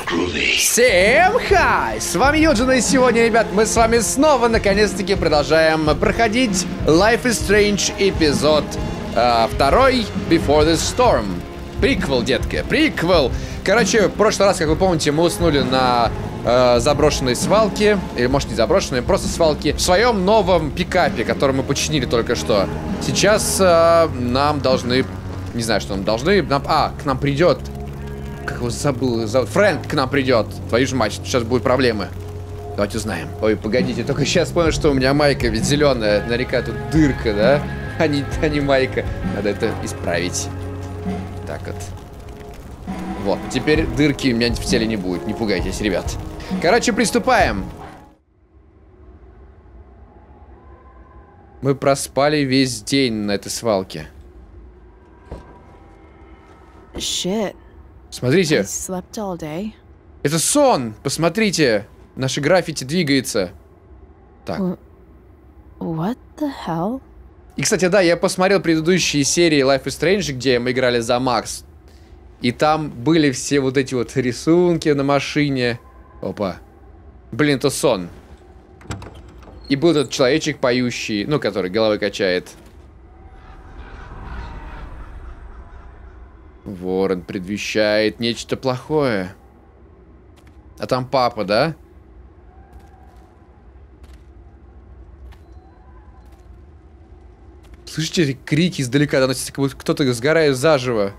Всем хай! С вами Юджин, и сегодня, ребят, мы с вами снова, наконец-таки, продолжаем проходить Life is Strange эпизод 2 Before the Storm. Приквел, детка, приквел. Короче, в прошлый раз, как вы помните, мы уснули на заброшенной свалке. Или, может, не заброшенной, просто свалке. В своем новом пикапе, который мы починили только что. Сейчас нам должны... Не знаю, что нам должны... к нам придет... Как его забыл? Фрэнк к нам придет. Твою же мать, сейчас будут проблемы. Давайте узнаем. Ой, погодите, только сейчас понял, что у меня майка ведь зеленая. Наверняка тут дырка, да? А не майка. Надо это исправить. Так вот. Вот, теперь дырки у меня в теле не будет. Не пугайтесь, ребят. Короче, приступаем. Мы проспали весь день на этой свалке. Shit. Смотрите. Slept all day. Это сон! Посмотрите! Наше граффити двигается. Так. What the hell? И, кстати, да, я посмотрел предыдущие серии Life is Strange, где мы играли за Макс. И там были все вот эти вот рисунки на машине. Опа. Блин, это сон. И был этот человечек поющий, ну, который головой качает. Ворон предвещает нечто плохое. А там папа, да? Слышите эти крики издалека? Доносятся, как будто кто-то сгорает заживо.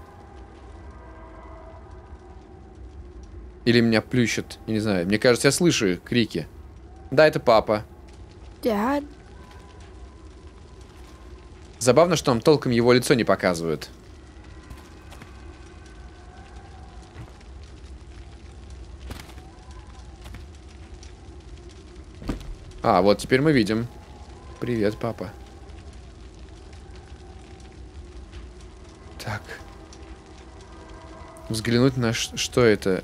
Или меня плющат, я не знаю. Мне кажется, я слышу крики. Да, это папа. Dad? Забавно, что нам толком его лицо не показывают. А, вот теперь мы видим. Привет, папа. Так. Взглянуть на что это?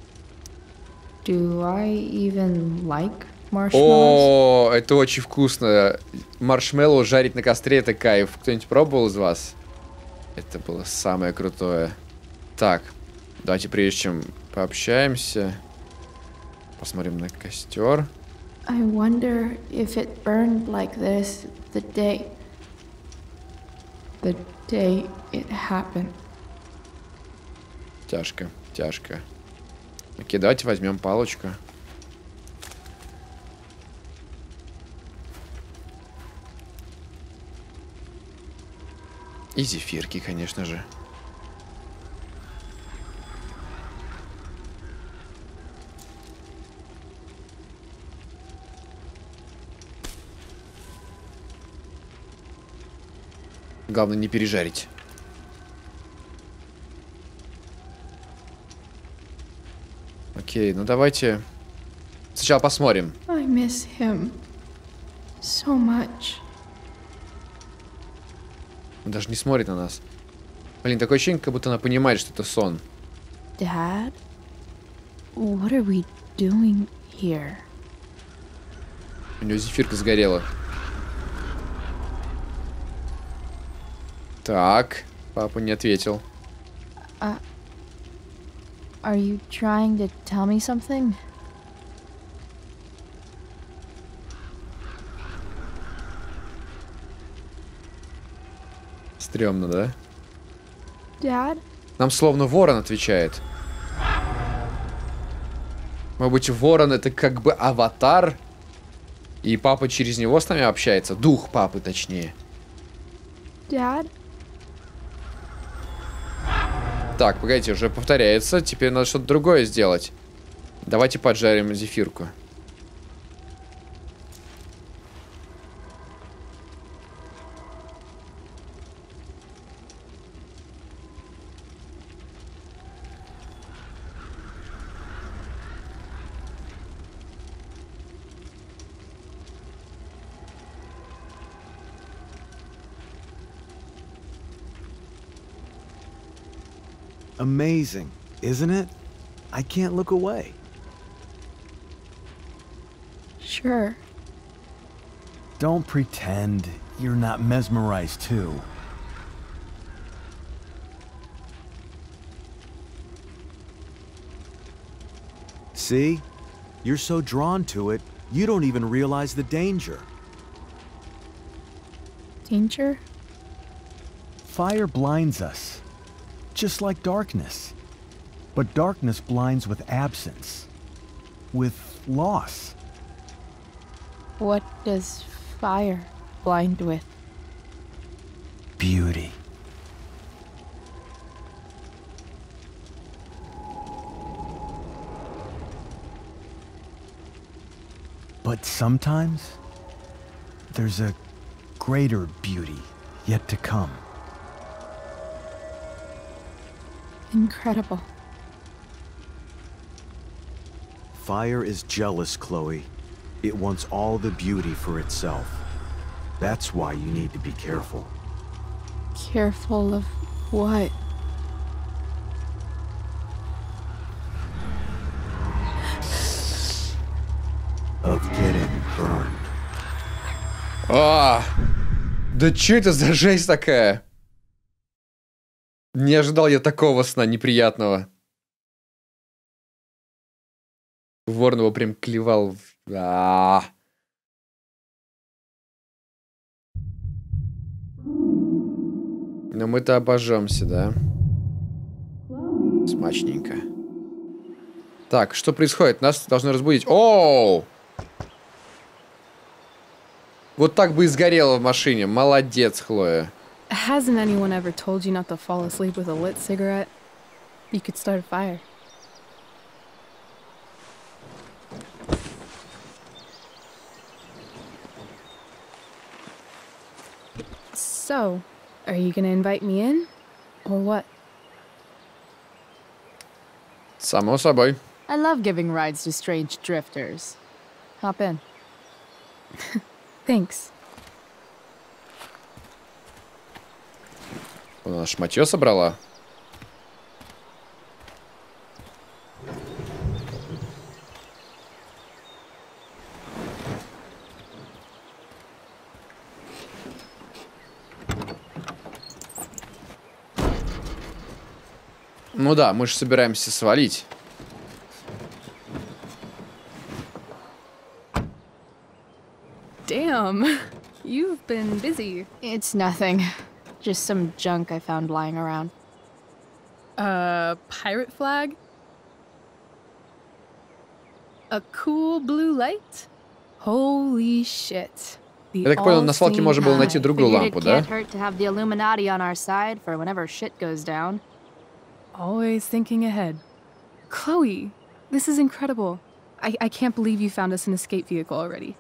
Do I even like marshmallows? О, это очень вкусно. Маршмеллоу жарить на костре — это кайф. Кто-нибудь пробовал из вас? Это было самое крутое. Так, давайте, прежде чем пообщаемся, посмотрим на костер. I wonder if it burned like this the day it happened. Тяжко, тяжко. Окей, давайте возьмем палочку. И зефирки, конечно же. Главное не пережарить. Окей, ну давайте сначала посмотрим. I miss him so much. Он даже не смотрит на нас. Блин, такое ощущение, как будто она понимает, что это сон. Dad? What are we doing here? У него зефирка сгорела. Так, папа не ответил. Are you trying to tell me something? Стремно, да? Dad? Нам словно ворон отвечает. Может быть, ворон — это как бы аватар, и папа через него с нами общается? Дух папы, точнее. Dad? Так, погодите, уже повторяется. Теперь надо что-то другое сделать. Давайте поджарим зефирку. Amazing, isn't it? I can't look away. Sure. Don't pretend you're not mesmerized too. See? You're so drawn to it, you don't even realize the danger. Danger? Fire blinds us, just like darkness. But darkness blinds with absence, with loss. What does fire blind with? Beauty. But sometimes, there's a greater beauty yet to come. Incredible. Fire is jealous, Chloe. It wants all the beauty for itself. That's why you need to be careful. Careful of what? Of getting burned. Да что это за жесть такая? Не ожидал я такого сна неприятного. Ворон его прям клевал. Но мы-то обожжемся, да? Смачненько. Так, что происходит? Нас должны разбудить. Оу! Вот так бы и сгорела в машине. Молодец, Хлоя. Hasn't anyone ever told you not to fall asleep with a lit cigarette? You could start a fire. So, are you gonna invite me in? Or what? Само собой. I love giving rides to strange drifters. Hop in. Thanks. Она шматьё собрала. Ну да, мы же собираемся свалить. Damn, you've been busy. It's nothing. Just some junk I found lying around. Pirate flag? A cool blue light? Holy shit. Я так понял, на свалке можно было найти другую лампу, да? It can't hurt to have the Illuminati on our side for whenever shit goes down. Always thinking ahead. Chloe, this is incredible. I can't believe you found us an escape vehicle already.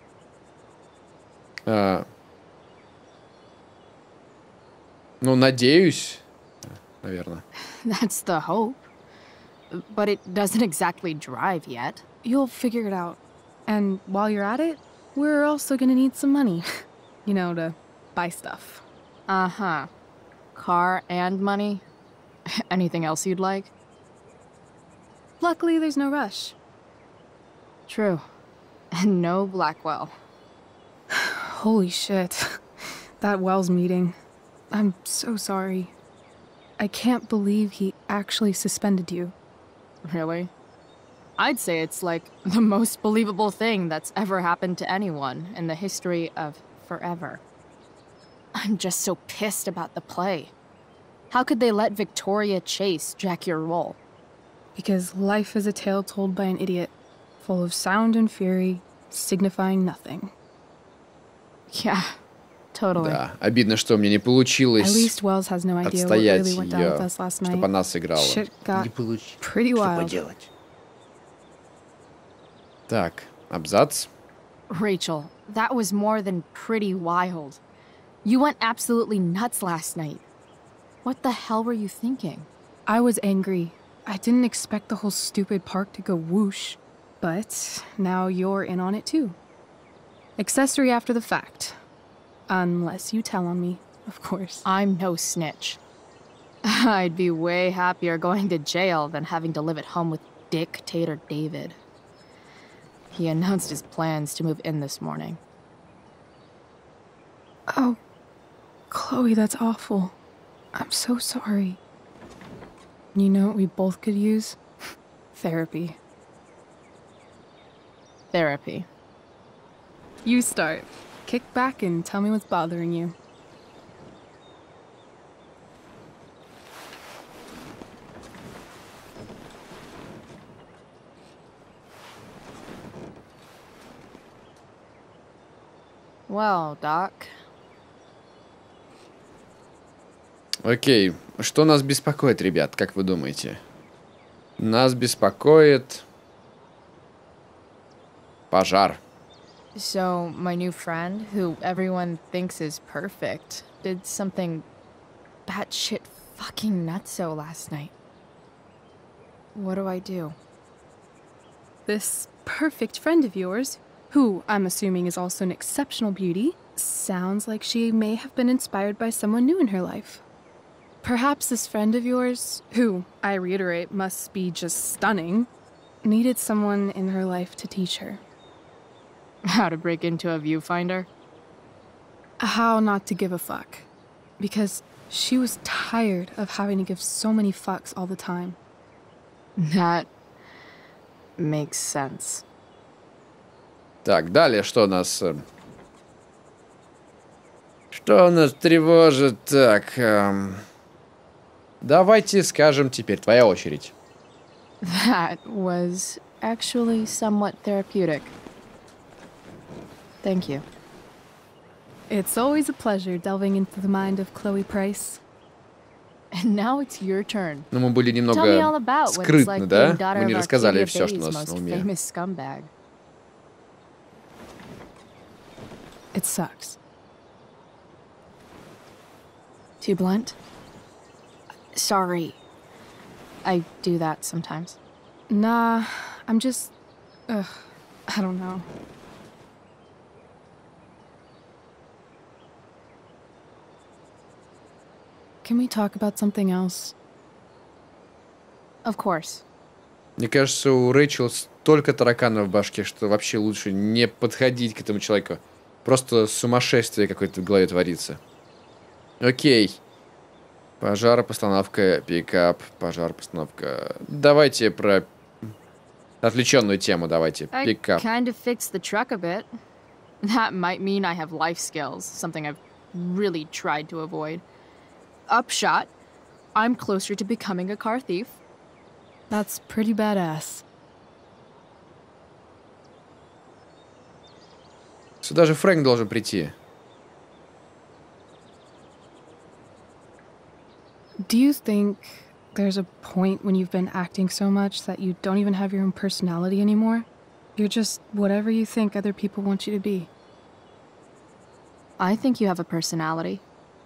Ну, надеюсь. Наверное. That's the hope. But it doesn't exactly drive yet. You'll figure it out. And while you're at it, we're also gonna need some money. You know, to buy stuff. Uh-huh. Car and money? Anything else you'd like? Luckily, there's no rush. True. And no Blackwell. Holy shit. That Wells meeting. I'm so sorry. I can't believe he actually suspended you. Really? I'd say it's like the most believable thing that's ever happened to anyone in the history of forever. I'm just so pissed about the play. How could they let Victoria Chase jack your role? Because life is a tale told by an idiot, full of sound and fury, signifying nothing. Yeah, totally. Да, обидно, что мне не получилось At least Wells has no idea what отстоять really went down with ее, us last night. чтобы она сыграла. Shit got Не получилось. pretty wild. Так, абзац. Rachel, that was more than pretty wild. You went absolutely nuts last night. What the hell were you thinking? I was angry. I didn't expect the whole stupid park to go whoosh. But now you're in on it too. Accessory after the fact. Unless you tell on me, of course. I'm no snitch. I'd be way happier going to jail than having to live at home with Dictator David. He announced his plans to move in this morning. Oh, Chloe, that's awful. I'm so sorry. You know what we both could use? Therapy. Therapy. You start. Kick back and tell me what's bothering you. Well, Doc. Окей, что нас беспокоит, ребят, как вы думаете? Нас беспокоит пожар. So, my new friend, who everyone thinks is perfect, did something batshit fucking nutso last night. What do I do? This perfect friend of yours, who I'm assuming is also an exceptional beauty, sounds like she may have been inspired by someone new in her life. Perhaps this friend of yours, who, I reiterate, must be just stunning, needed someone in her life to teach her. How to break into a viewfinder? How not to give a fuck. Because she was tired of having to give so many fucks all the time. That makes sense. Так, далее что нас... Что нас тревожит? Так... Давайте скажем теперь, твоя очередь. That was actually somewhat therapeutic. Thank you. It's always a pleasure delving into the mind of Chloe Price. And now it's your turn. Но мы были Tell me all немного about what it's скрытны, like да? being daughter Мы не of рассказали Arcadia все, что у Bay's нас на most уме. famous scumbag. It sucks. Too blunt? Sorry. I do that sometimes. Nah, I'm just... I don't know. Can we talk about something else? Of course. Мне кажется, у Рэйчел столько тараканов в башке, что вообще лучше не подходить к этому человеку. Просто сумасшествие какое-то в голове творится. Окей. Пожар, постановка, пикап, пожар, постановка. Давайте про отвлеченную тему, давайте. I Пикап. kind of fixed the truck a bit. That might mean I have life skills, something I've really tried to avoid. Upshot, I'm closer to becoming a car thief. That's pretty badass. Сюда же Фрэнк должен прийти. Do you think there's a point when you've been acting so much that you don't even have your own personality anymore? You're just whatever you think other people want you to be. I think you have a personality.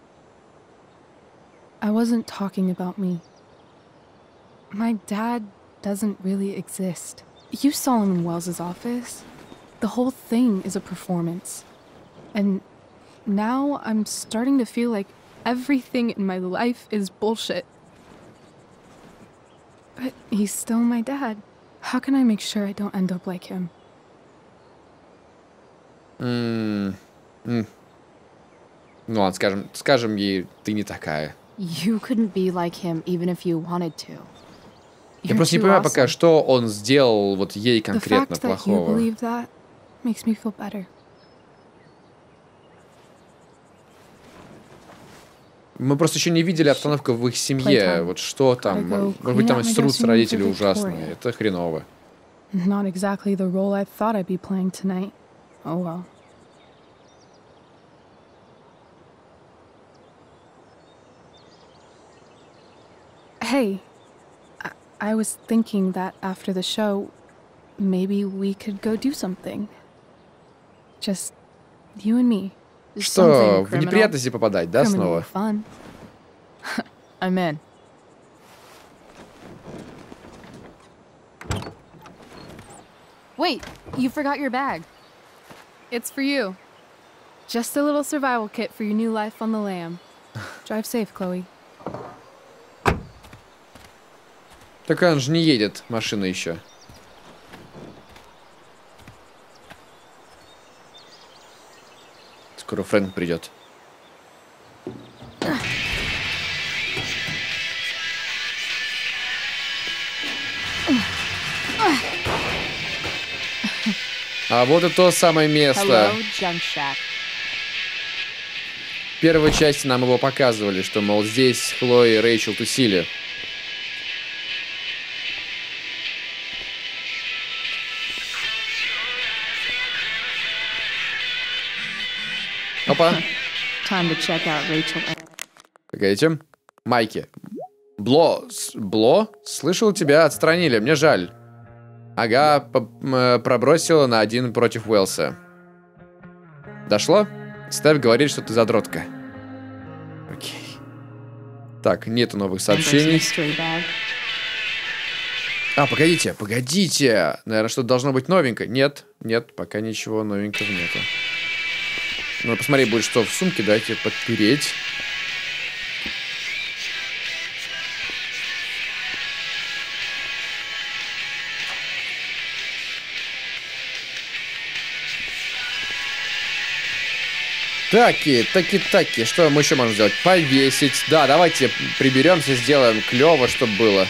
I wasn't talking about me. My dad doesn't really exist. You saw him in Wells's office. The whole thing is a performance. And now I'm starting to feel like everything in my life is bullshit. But he's still my dad. How can I make sure I don't end up like him? Ну ладно, скажем ей, ты не такая. You couldn't be like him even if you wanted to. Я You're просто не too понимаю пока, awesome. что он сделал вот ей The конкретно fact that you плохого. believe that makes me feel better. Мы просто еще не видели обстановку в их семье. Playtime. Вот что там. Gotta go Может быть, clean там out my срутся dressing room родители for ужасные. Victoria. Это хреново. Not exactly the role I thought I'd be playing tonight. Oh well. Hey, I was thinking that after the show, maybe we could go do something. Just you and me. Что, Something в criminal. неприятности попадать, да, Criminally снова? fun. I'm in. Wait, you forgot your bag. It's for you. Just a little survival kit for your new life on the lam. Drive safe, Chloe. Так он же не едет, машина еще. Скоро Фрэнк придет. А вот и то самое место. Hello, Junk Shack. В первой части нам его показывали, что, мол, здесь Хлоя и Рэйчел тусили. Опа. Time to check out Rachel. Погодите. Майки. Бло? Слышал, тебя отстранили, мне жаль. Ага, пробросила на 1 против Уэлса. Дошло? Стеф говорит, что ты задротка. Окей. Так, нету новых сообщений. А, погодите. Наверное, что-то должно быть новенькое. Нет, пока ничего новенького нету. Ну, посмотри, будет что в сумке, дайте подпереть. Таки. Что мы еще можем сделать? Повесить. Да, давайте приберемся, сделаем клево, чтобы было.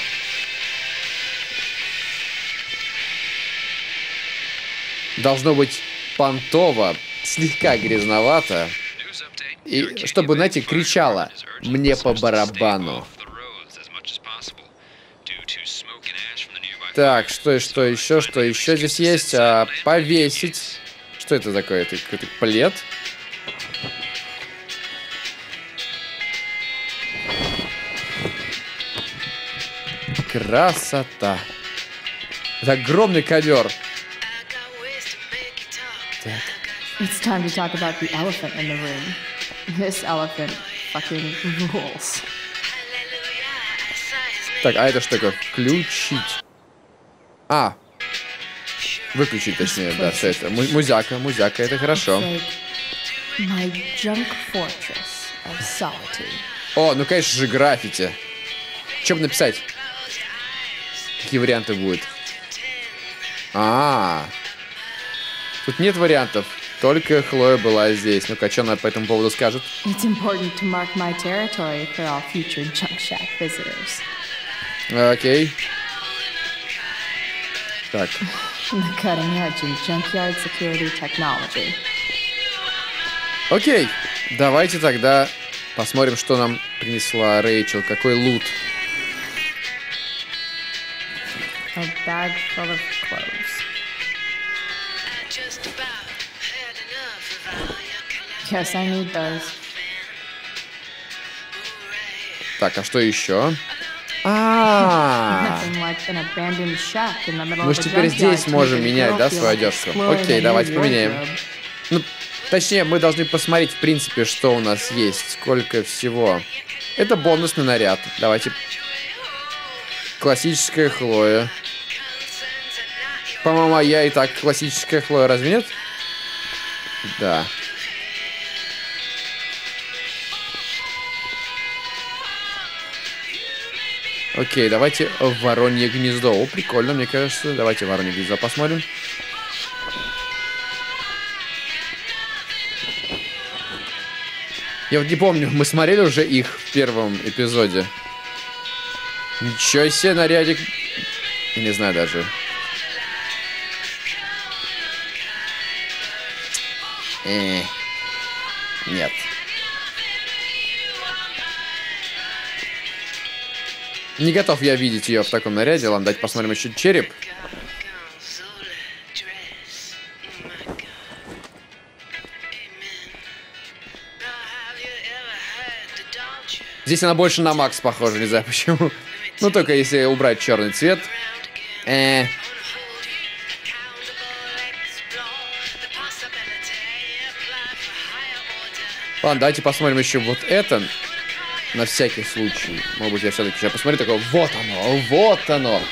Должно быть понтово, слегка грязновато. И чтобы, знаете, кричало: мне по барабану. Так, что еще здесь есть? Повесить. Что это такое? Это какой-то плед? Красота. Это огромный ковер. It's time to talk about the elephant in the room. This elephant fucking rules. Так, а это что такое? Включить. Выключить, точнее, да, все это. Музяка, это хорошо. My junk fortress of solitude. О, ну конечно же граффити. Что бы написать? Какие варианты будут? Тут нет вариантов. Только Хлоя была здесь. Ну-ка, что она по этому поводу скажет? It's important to mark my territory for all future Junk Shack visitors. Окей. Так. The cutting edge in junkyard security technology. Окей. Давайте тогда посмотрим, что нам принесла Рэйчел. Какой лут. A bag full of clothes. Yes, I need those. Так, а что еще? Nothing like an abandoned shack in the middle Мы of же a теперь junkyard здесь to можем make a менять, girl да, feel свою like одежку? exploring Окей, a давайте new поменяем. wardrobe. Ну, точнее, мы должны посмотреть, в принципе, что у нас есть, сколько всего. Это бонусный наряд. Давайте. Классическая Хлоя. По-моему, я и так классическая Хлоя, разве нет? Да. Окей, давайте воронье гнездо. О, прикольно, мне кажется. Давайте воронье гнездо посмотрим. Я вот не помню, мы смотрели уже их в первом эпизоде. Ничего себе, нарядик. Я не знаю даже. Нет. Не готов я видеть ее в таком наряде. Ладно, давайте посмотрим еще череп. Здесь она больше на Макс похожа, не знаю почему. Ну, только если убрать черный цвет. Ладно, давайте посмотрим еще вот это. На всякий случай. Может быть, я все-таки сейчас посмотрю, такое, вот оно, вот оно.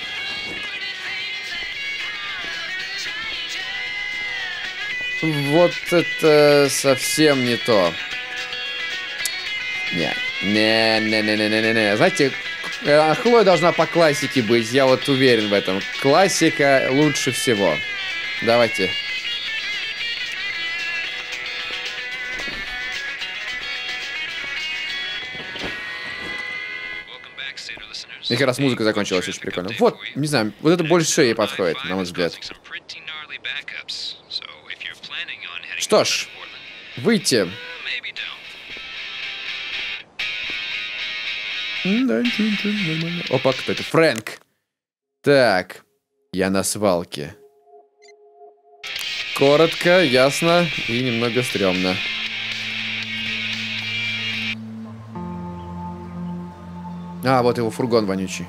Вот это совсем не то. Не. Знаете, Хлоя должна по классике быть, я вот уверен в этом. Классика лучше всего. Давайте. И как раз музыка закончилась, очень прикольно. Вот, не знаю, вот это больше всего ей подходит, на мой взгляд. Что ж, выйти. Опа, кто это? Фрэнк. Так, я на свалке. Коротко, ясно и немного стрёмно. А, вот его фургон вонючий.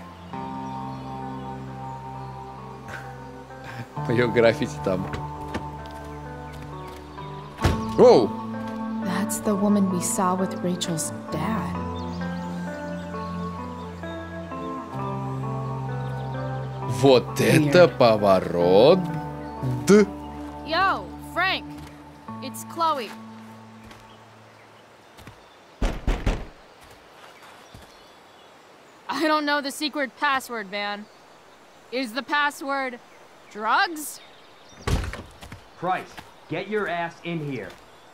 Моё граффити там. Оу! That's the woman we saw with Rachel's dad. Вот это поворот. Д. Yo, Frank! It's Chloe. I don't know the secret password, man. Is the password drugs? Price, get your ass in here.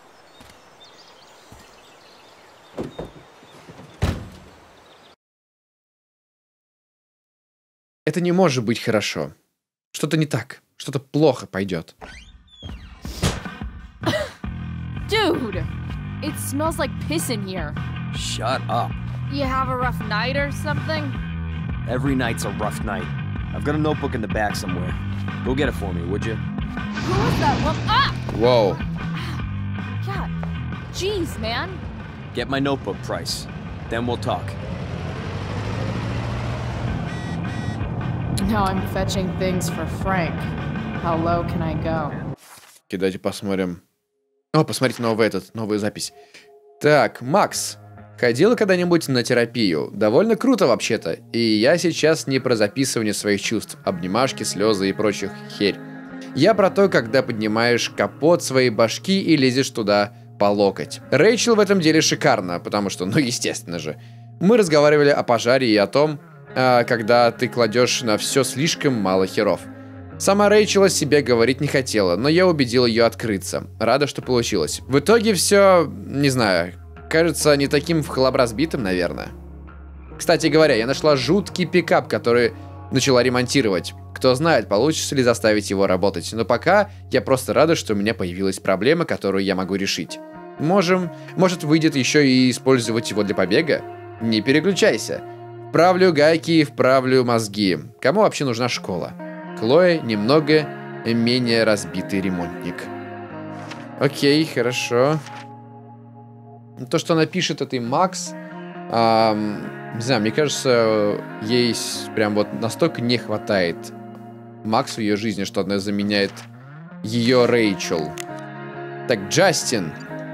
Это не может быть хорошо. Что-то не так. Что-то плохо пойдет. Dude! It smells like piss in here. Shut up. You have a rough night or something? Every night's a rough night. I've got a notebook in the back somewhere. Go get it for me, would you? Who was that one? Ah! Whoa. God. Jeez, man. Get my notebook, Price. Then we'll talk. Now I'm fetching things for Frank. How low can I go? Давайте посмотрим. О, посмотрите новую запись. Так, Макс. Ходила когда-нибудь на терапию? Довольно круто вообще-то. И я сейчас не про записывание своих чувств, обнимашки, слезы и прочих херь. Я про то, когда поднимаешь капот своей башки и лезешь туда по локоть. Рэйчел в этом деле шикарна, потому что, ну естественно же. Мы разговаривали о пожаре и о том, когда ты кладешь на все слишком мало херов. Сама Рэйчел о себе говорить не хотела, но я убедил ее открыться. Рада, что получилось. В итоге все, не знаю, кажется не таким вхлобразбитым, наверное. Кстати говоря, я нашла жуткий пикап, который начала ремонтировать. Кто знает, получится ли заставить его работать. Но пока я просто рада, что у меня появилась проблема, которую я могу решить. Может выйдет еще и использовать его для побега? Не переключайся. Вправлю гайки, вправлю мозги. Кому вообще нужна школа? Хлоя немного менее разбитый ремонтник. Окей, хорошо. То, что она пишет, это и Макс. Не знаю, мне кажется, ей прям вот настолько не хватает Максу в ее жизни, что она заменяет ее Рэйчел. Так, Джастин.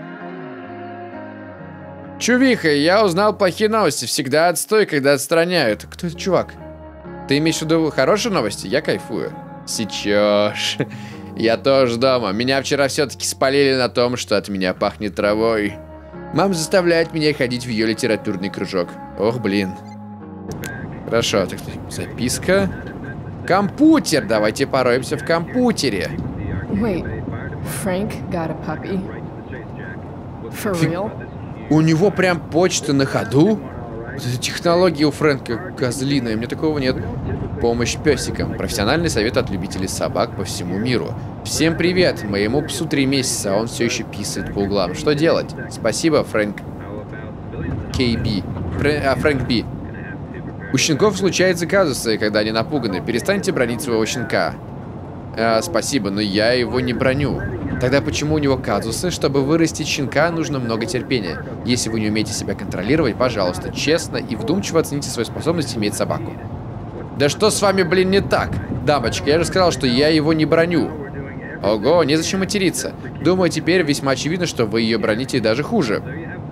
Чувиха, я узнал плохие новости. Всегда отстой, когда отстраняют. Кто этот чувак? Ты имеешь в виду хорошие новости? Я кайфую. Сечешь. Я тоже дома. Меня вчера все-таки спалили на том, что от меня пахнет травой. Мама заставляет меня ходить в ее литературный кружок. Ох, блин. Хорошо, так, записка. Компьютер. Давайте пороемся в компьютере. Wait, Frank got a puppy? For real? У него прям почта на ходу? Вот эта технология у Фрэнка козлиная, мне такого нет. Помощь песикам. Профессиональный совет от любителей собак по всему миру. Всем привет, моему псу 3 месяца, а он все еще писает по углам. Что делать? Спасибо, Фрэнк К.Б. Фрэнк Б. У щенков случаются казусы, когда они напуганы. Перестаньте бронить своего щенка. Спасибо, но я его не броню. Тогда почему у него казусы? Чтобы вырастить щенка, нужно много терпения. Если вы не умеете себя контролировать, пожалуйста, честно и вдумчиво оцените свою способность иметь собаку. Да что с вами, блин, не так? Дамочка, я же сказал, что я его не броню. Ого, незачем материться. Думаю, теперь весьма очевидно, что вы ее броните даже хуже.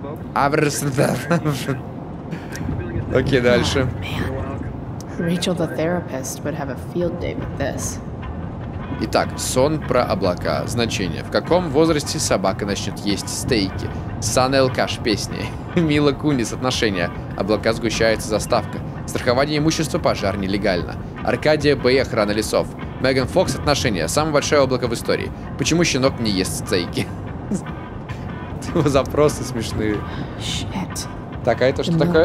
Окей, дальше. Rachel, the therapist, would have a field day with this. Итак, сон про облака. Значение. В каком возрасте собака начнет есть стейки? Сан Элкаш песни. Мила Кунис отношения. Облака сгущается заставка. Страхование имущества, пожар нелегально. Аркадия Бэй, охрана лесов. Меган Фокс отношения. Самое большое облако в истории. Почему щенок не ест стейки? Запросы смешные. Shit. Так, а это что такое?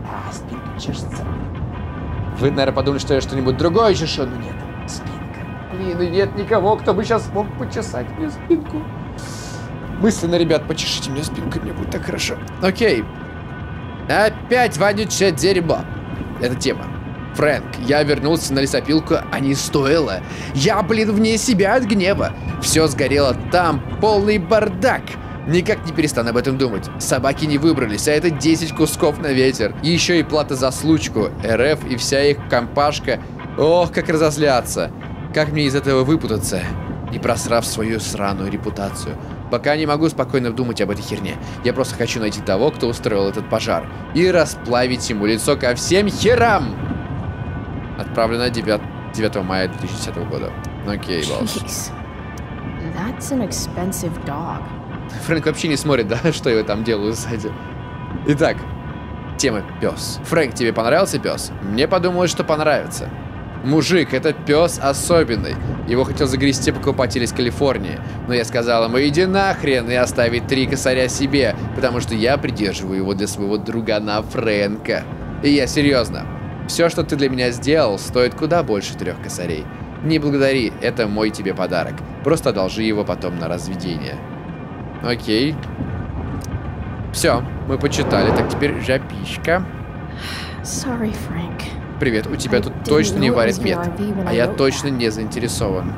Вы, наверное, подумали, что я что-нибудь другое чешу, но нет. Спинка. блин, и нет никого, кто бы сейчас мог почесать мне спинку. Мысленно, ребят, почешите мне спинку, мне будет так хорошо. Окей. Опять вонючее дерьмо. Это тема. Фрэнк, я вернулся на лесопилку, а не стоило. Я, блин, вне себя от гнева. Все сгорело там, полный бардак. Никак не перестану об этом думать. Собаки не выбрались, а это 10 кусков на ветер. И еще и плата за случку. РФ и вся их компашка. Ох, как разозлятся. Как мне из этого выпутаться, не просрав свою сраную репутацию? Пока не могу спокойно думать об этой херне. Я просто хочу найти того, кто устроил этот пожар. И расплавить ему лицо ко всем херам. Отправлено 9 мая 2010 года. Окей, босс. That's an expensive dog. Фрэнк вообще не смотрит, да, что его там делают сзади. Итак, тема пес. Фрэнк, тебе понравился пес? Мне подумалось, что понравится. Мужик, это пес особенный. Его хотел загрести покупатель из Калифорнии. Но я сказал ему, иди нахрен и оставить 3 косаря себе, потому что я придерживаю его для своего другана Фрэнка. И я серьезно. Все, что ты для меня сделал, стоит куда больше 3 косарей. Не благодари, это мой тебе подарок. Просто одолжи его потом на разведение. Окей. Все, мы почитали. Так, теперь жопишка. Sorry, Frank. Привет, у тебя тут точно не варит мед. А я точно не заинтересован.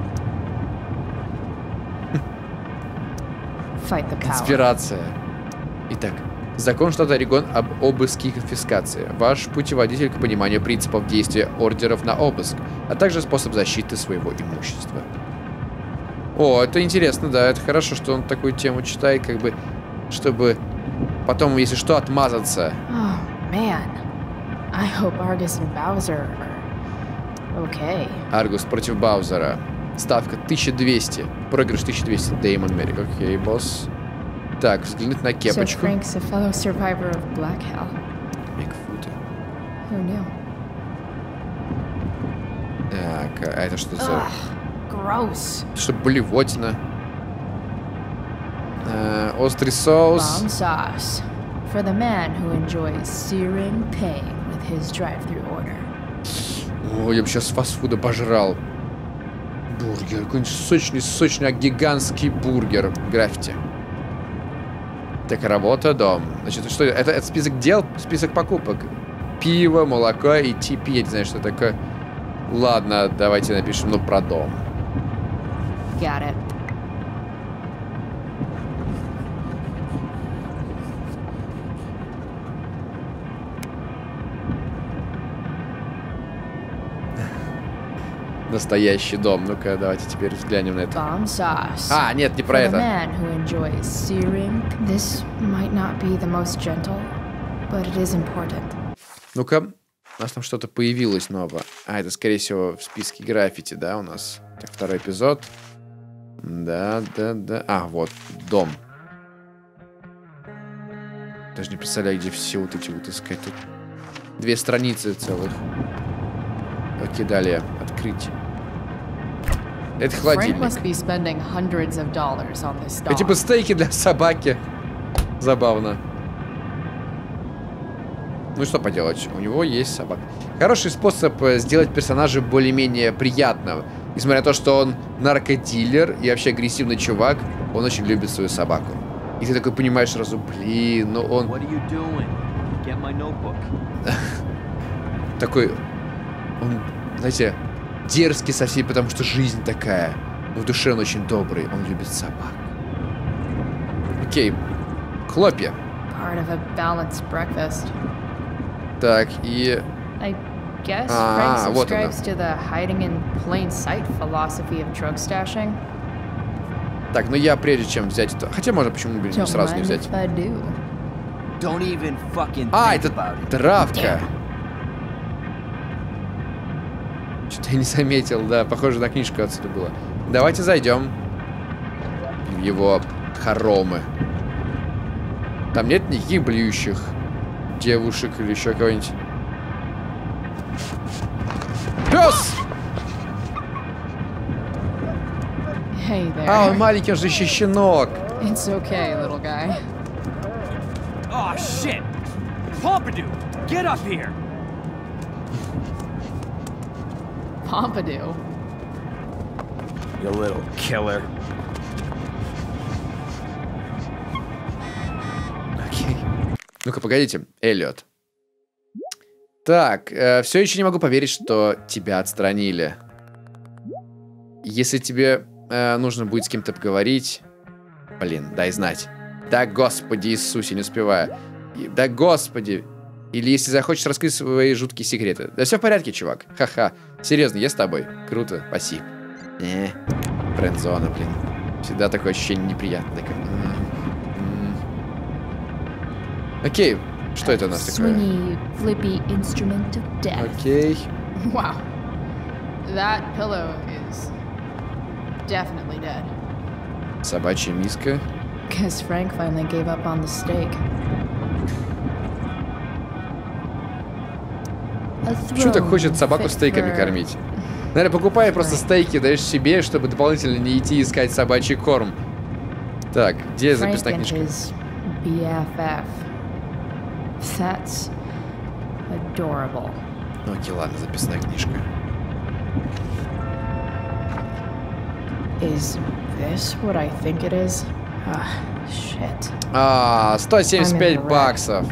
Конспирация. Итак, закон штата Орегон об обыске и конфискации. Ваш путеводитель к пониманию принципов действия ордеров на обыск, а также способ защиты своего имущества. О, это интересно, да, это хорошо, что он такую тему читает, как бы, чтобы потом, если что, отмазаться. Oh, man. I hope Argus and Bowser are okay. Аргус против Баузера. Ставка 1200. Проигрыш 1200. Дэймон Меррик. Окей, босс. Так, взглянуть на кепочку. So Frank's a fellow survivor of Black Hell. Бигфута. Who knew? Так, а это что за... Gross. Что, блевотина? Острый соус. Bomb sauce. For the man who enjoys searing pain with his drive-through order. О, я бы сейчас фастфуда пожрал. Бургер. Какой-нибудь сочный, гигантский бургер. Граффити. Так, работа, дом. Значит, что это? Это список дел, список покупок. Пиво, молоко и TP. Я не знаю, что такое. Ладно, давайте напишем, ну, про дом. Got it. Настоящий дом. Ну-ка, давайте теперь взглянем на это. Bomb sauce. А, нет, не про For the это. man who enjoys searing. This might not be the most gentle, but it is important. Ну-ка, у нас там что-то появилось новое. А, это, скорее всего, в списке граффити, да, у нас? Так, 2-й эпизод. Да. А, вот, дом. Даже не представляю, где все вот эти вот искать. Тут 2 страницы целых. Окей, далее. Открыть. Это холодильник. Это типа стейки для собаки. Забавно. Ну что поделать, у него есть собака. Хороший способ сделать персонажа более-менее приятным. Несмотря на то, что он наркодилер и вообще агрессивный чувак, он очень любит свою собаку. И ты такой понимаешь сразу, блин, ну он... Такой, он, знаете, дерзкий совсем, потому что жизнь такая. Но в душе он очень добрый, он любит собак. Окей, хлопья. Part of a balanced breakfast. Так, и... I guess Frank вот она. subscribes to the hiding in plain sight philosophy of drug stashing. Так, ну я прежде чем взять это... Хотя можно почему бы Don't сразу не mind взять. if I do. Don't even fucking А, think это about it. травка. Что-то я не заметил, да, похоже на книжку отсюда было. Давайте зайдем в его хоромы. Там нет никаких блюющих девушек или еще кого-нибудь. Пес! Hey there. А, он маленький, он же еще щенок. It's okay, little guy. Oh shit! Pompidou, get up here! Pompidou. You little killer. Окей. Ну-ка, погодите, Эллиот. Так, все еще не могу поверить, что тебя отстранили. Если тебе нужно будет с кем-то поговорить... Блин, дай знать. Да, Господи Иисусе, не успеваю. Да, Господи. Или если захочешь раскрыть свои жуткие секреты. Да все в порядке, чувак. Ха-ха. Серьезно, я с тобой. Круто, спасибо. Френдзона, блин. Всегда такое ощущение неприятное. Окей. Что это у нас такое? Swingy, flippy instrument of death. Окей. Wow. That pillow is definitely dead. Собачья миска. Guess Frank finally gave up on the steak. Почему так хочет собаку стейками кормить? Наверное, покупай просто стейки, даешь себе, чтобы дополнительно не идти искать собачий корм. Так, где записная книжка? BFF. That's adorable. Окей, ладно, записная книжка. Is this what I think it is? Ah, shit. 175 баксов.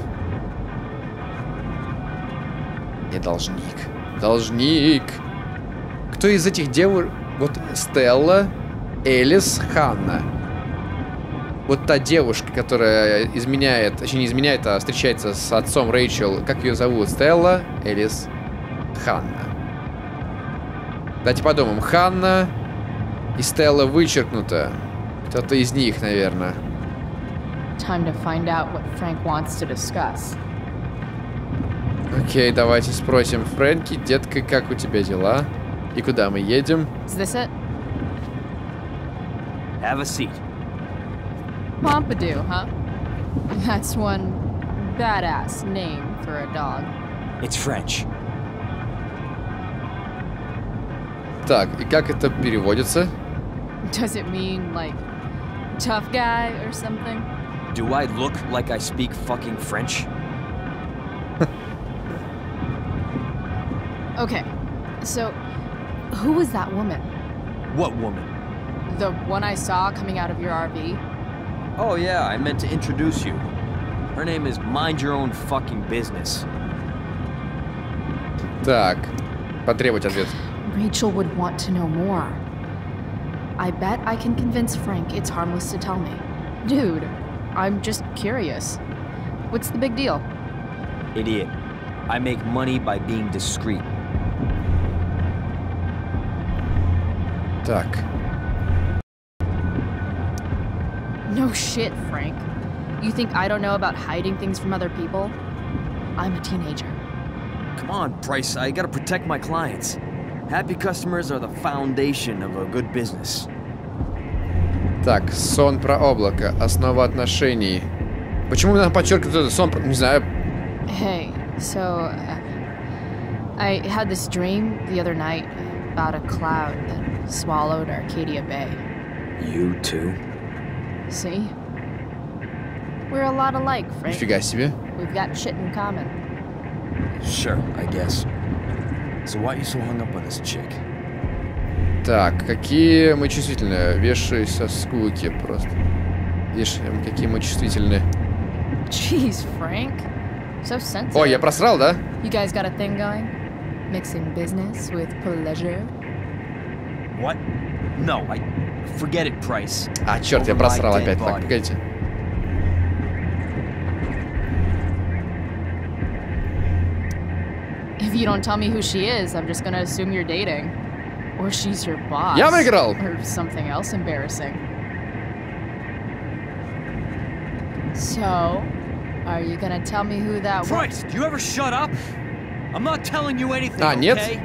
Я должник. Должник. Кто из этих девушек? Вот Стелла, Элис, Ханна. Вот та девушка, которая изменяет, точнее не изменяет, а встречается с отцом Рэйчел. Как ее зовут? Стелла, Элис, Ханна. Давайте подумаем. Ханна и Стелла вычеркнута. Кто-то из них, наверное. Time to find out what Frank wants to discuss. Окей, давайте спросим Фрэнки, детка, как у тебя дела? И куда мы едем? Is this it? Have a seat. Pompidou, huh? That's one badass name for a dog. It's French. Так, и как это переводится? Does it mean, like, tough guy or something? Do I look like I speak fucking French? Okay, so who was that woman? What woman? The one I saw coming out of your RV? Oh yeah, I meant to introduce you. Her name is Mind Your Own Fucking Business. Так, потребовать ответ. Rachel would want to know more. I bet I can convince Frank it's harmless to tell me. Dude, I'm just curious. What's the big deal? Idiot. I make money by being discreet. Так. No shit, Frank. You think I don't know about hiding things from other people? I'm a teenager. Come on, Price, I gotta protect my clients. Happy customers are the foundation of a good business. Так, сон про облако, основа отношений. Почему надо подчеркивать это сон про... Не знаю. Hey, so I had this dream the other night about a cloud that swallowed Arcadia Bay. You too? See? We're a lot alike, Frank. Нифига себе. We've got shit in common. Sure, I guess. So why are you so hung up on this chick? Так, какие мы чувствительные. Вешай со скуки просто. Вешаем, какие мы чувствительные. Jeez, Frank. So sensitive. Ой, я просрал, да? You guys got a thing going? Mixing business with pleasure? What? No, I... Forget it, Price. А, черт, я просрал опять. Так, погодите. If you don't tell me who she is, I'm just gonna assume you're dating. Or she's your boss. Я выиграл! Or something else embarrassing. So, are you gonna tell me who that was? Price, do you ever shut up? I'm not telling you anything, А, нет? okay?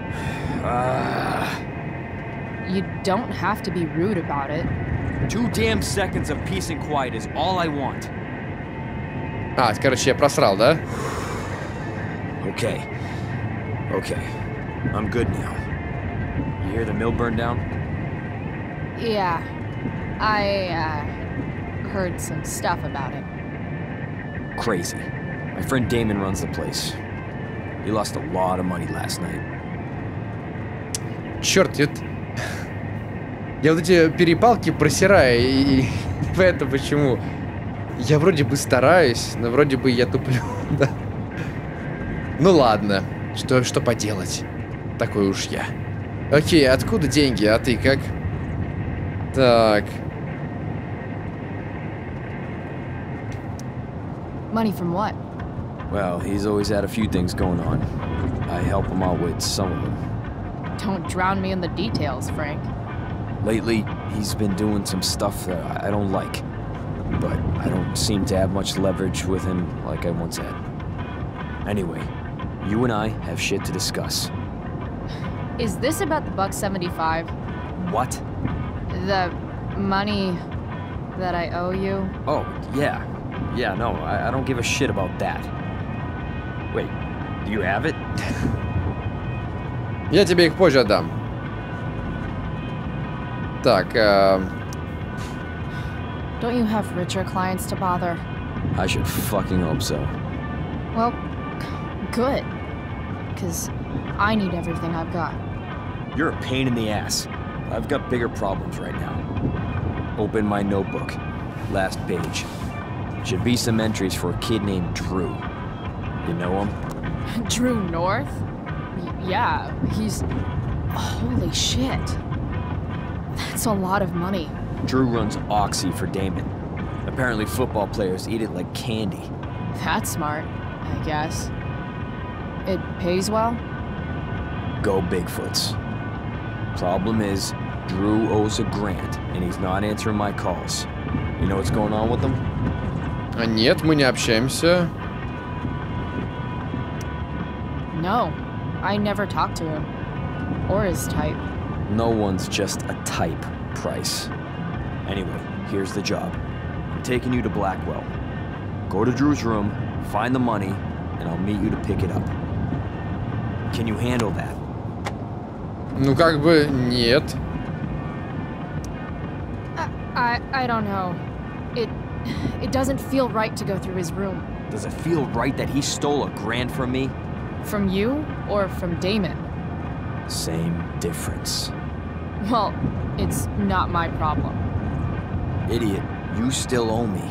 You don't have to be rude about it. 2 damn seconds of peace and quiet is all I want. А, короче, я просрал, да? Okay. Okay. I'm good now. You hear the mill burn down? Yeah. I, heard some stuff about it. Crazy. My friend Damon runs the place. He lost a lot of money last night. Черт, Я вот эти перепалки просираю, и это почему? Я вроде бы стараюсь, но вроде бы я туплю, да. Ну ладно, что поделать? Такой уж я. Окей, откуда деньги? А ты как? Так. Money from what? Well, he's always had a few things going on. I help him out with some of them. Don't drown me in the details, Frank. Lately, he's been doing some stuff that I don't like. But I don't seem to have much leverage with him like I once had. Anyway, you and I have shit to discuss. Is this about the $1.75? What? The money that I owe you? Oh, yeah. Yeah, no, I don't give a shit about that. Wait, do you have it? Я тебе их позже отдам. Так, Don't you have richer clients to bother? I should fucking hope so. Well, good. Because I need everything I've got. You're a pain in the ass. I've got bigger problems right now. Open my notebook. Last page. Should be some entries for a kid named Drew. You know him? Drew North? Yeah, he's... Holy shit. That's a lot of money. Drew runs Oxy for Damon. Apparently football players eat it like candy. That's smart, I guess. It pays well? Go Bigfoots. Problem is, Drew owes a grant, and he's not answering my calls. You know what's going on with him? А нет, мы не общаемся. No, I never talked to him. Or his type. No one's just a type, Price. Anyway, here's the job. I'm taking you to Blackwell. Go to Drew's room, find the money, and I'll meet you to pick it up. Can you handle that? Ну, как бы, нет. I don't know. It doesn't feel right to go through his room. Does it feel right that he stole a grand from me? From you or from Damon? Same difference. Well, it's not my problem. Idiot, you still owe me.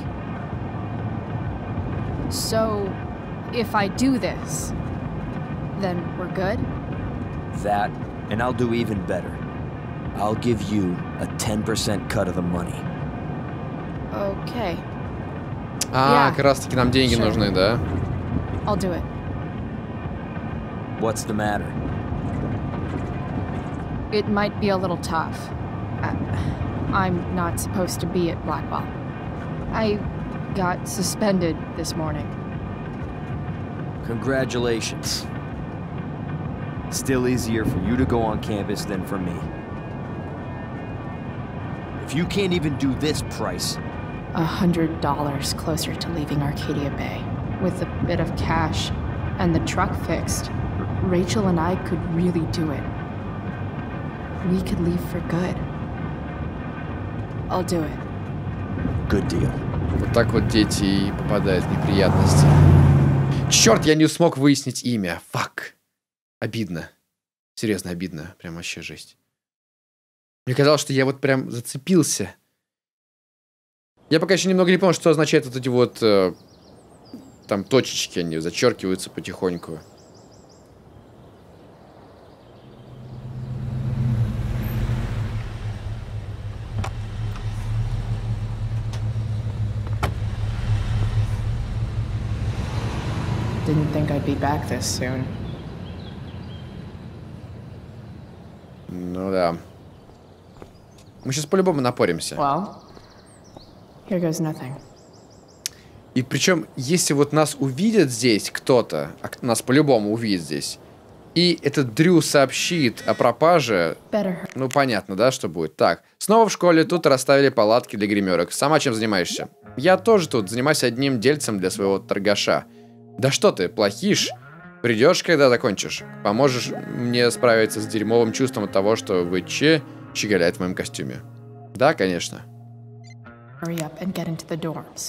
So, if I do this, then we're good? That, and I'll do even better. I'll give you a 10% cut of the money. Okay. А, Yeah, как раз таки нам деньги sure. нужны, да? I'll do it. What's the matter? It might be a little tough. I'm not supposed to be at Blackwell. I got suspended this morning. Congratulations. Still easier for you to go on campus than for me. If you can't even do this, Price... $100 closer to leaving Arcadia Bay. With a bit of cash and the truck fixed, Rachel and I could really do it. We could leave for good. I'll do it. Good deal. Вот так вот дети и попадают в неприятности. Черт, я не смог выяснить имя. Фак. Обидно. Серьезно, обидно. Прям вообще жесть. Мне казалось, что я вот прям зацепился. Я пока еще немного не понял, что означает вот эти вот... там точечки, они зачеркиваются потихоньку. Didn't think I'd be back this soon. Ну да. Мы сейчас по-любому напоримся. Well, here goes nothing. И причем, если вот нас увидят здесь кто-то, а нас по-любому увидит здесь, и этот Дрю сообщит о пропаже, ну понятно, да, что будет. Так, снова в школе, тут расставили палатки для гримерок. Сама чем занимаешься? Я тоже тут занимаюсь одним дельцем для своего торгаша. Да что ты, плохиш? Придешь, когда закончишь? Поможешь мне справиться с дерьмовым чувством от того, что ВЧ щеголяет в моем костюме? Да, конечно. Hurry up and get into the dorms.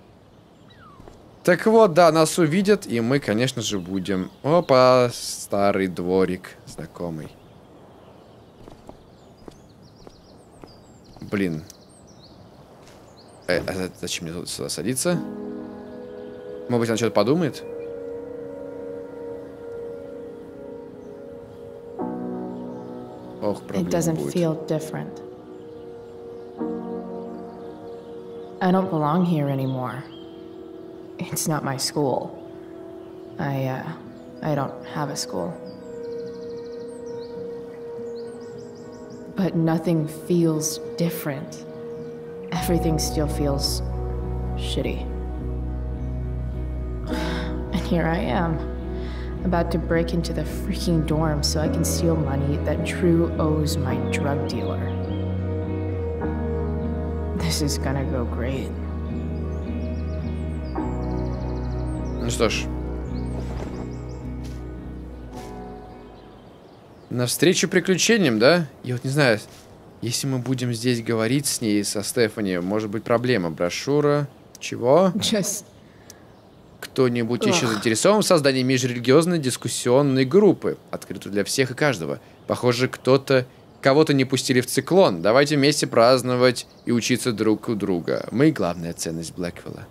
Так вот, да, нас увидят, и мы, конечно же, будем... Опа, старый дворик, знакомый. Блин. Зачем мне сюда садиться? Может быть, она что-то подумает? Ох, It проблема doesn't будет. feel different. I don't belong here anymore. It's not my school. I don't have a school. But nothing feels different. Everything still feels shitty. And here I am, about to break into the freaking dorm so I can steal money that Drew owes my drug dealer. This is gonna go great. Ну что ж. Навстречу приключениям, да? Я вот не знаю, если мы будем здесь говорить с ней, со Стефани, может быть проблема. Брошюра. Чего? Just Кто-нибудь еще заинтересован в создании межрелигиозной дискуссионной группы, открытой для всех и каждого? Похоже, кого-то не пустили в циклон. Давайте вместе праздновать и учиться друг у друга. Мы — главная ценность Блэквилла.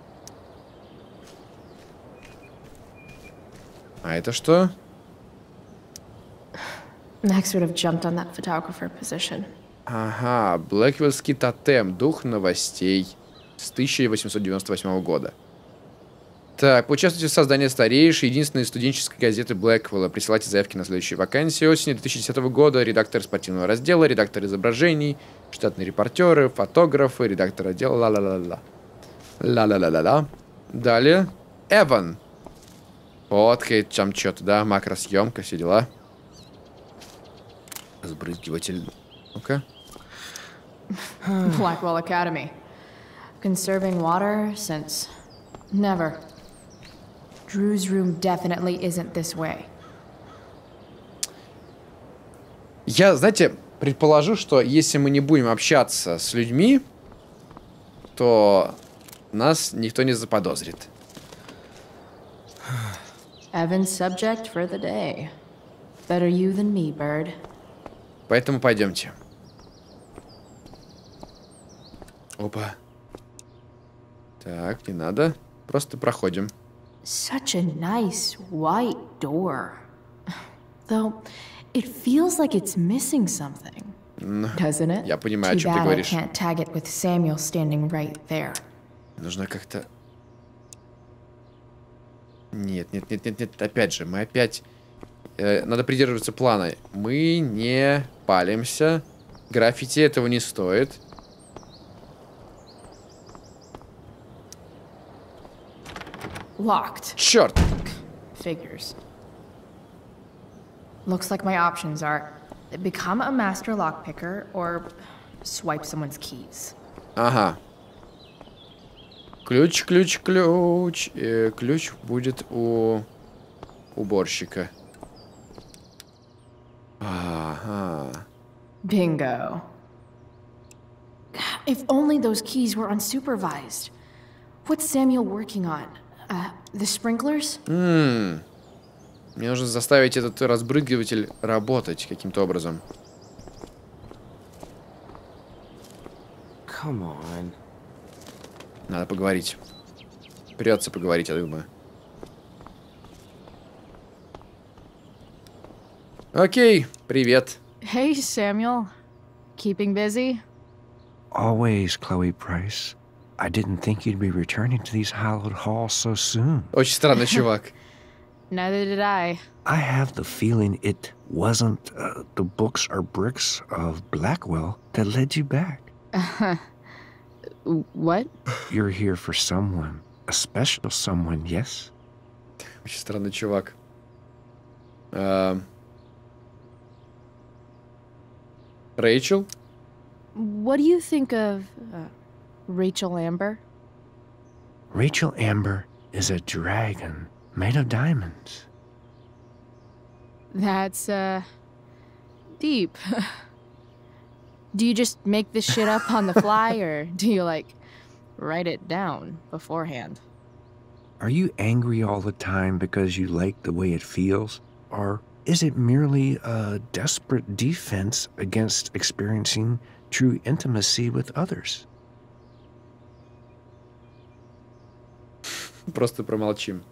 А это что? Max would have jumped on that photographer position. Ага, Блэквиллский тотем, дух новостей с 1898 года. Так, поучаствуйте в создании старейшей, единственной студенческой газеты Блэквилла. Присылайте заявки на следующие вакансии осени 2010 года. Редактор спортивного раздела, редактор изображений, штатные репортеры, фотографы, редактор отдела, ла-ла-ла-ла. Ла-ла-ла-ла-ла. Далее. Эван. Фоткает там что-то, да, макросъемка, все дела. Разбрызгиватель. Ну-ка. Blackwell Academy. Conserving water since never. Drew's room definitely isn't this way. Я, знаете, предположу, что если мы не будем общаться с людьми, то нас никто не заподозрит. Evan's subject for the day. Better you than me, Bird. Поэтому пойдемте. Опа. Так, не надо. Просто проходим. Such a nice white door. Though, it feels like it's missing something. Doesn't it? Я понимаю, о Too чем ты bad I говоришь. can't tag it with Samuel standing right there. Нужно как-то... Нет. Опять же, мы опять... надо придерживаться плана. Мы не палимся. Граффити этого не стоит. Locked. Черт! Figures. Looks like my options are become a master lockpicker or swipe someone's keys. Ага. Ключ. Ключ будет у уборщика. Ага. Bingo. If only those keys were unsupervised. What's Samuel working on? The sprinklers? Мне нужно заставить этот разбрызгиватель работать каким-то образом. Come on. Надо поговорить. Придется поговорить, я думаю. Окей, привет. Hey, Samuel. Keeping busy? Always, Chloe Price. I didn't think you'd be returning to these hallowed halls so soon. Очень странный чувак. Neither did I. I have the feeling it wasn't the books or bricks of Blackwell that led you back. What? You're here for someone, a special someone, yes? Очень странный чувак. Рэйчел? What do you think of Rachel Amber? Rachel Amber is a dragon made of diamonds. That's, deep. Do you just make this shit up on the fly, or do you, like, write it down beforehand? Are you angry all the time because you like the way it feels? Or is it merely a desperate defense against experiencing true intimacy with others. Просто промолчим.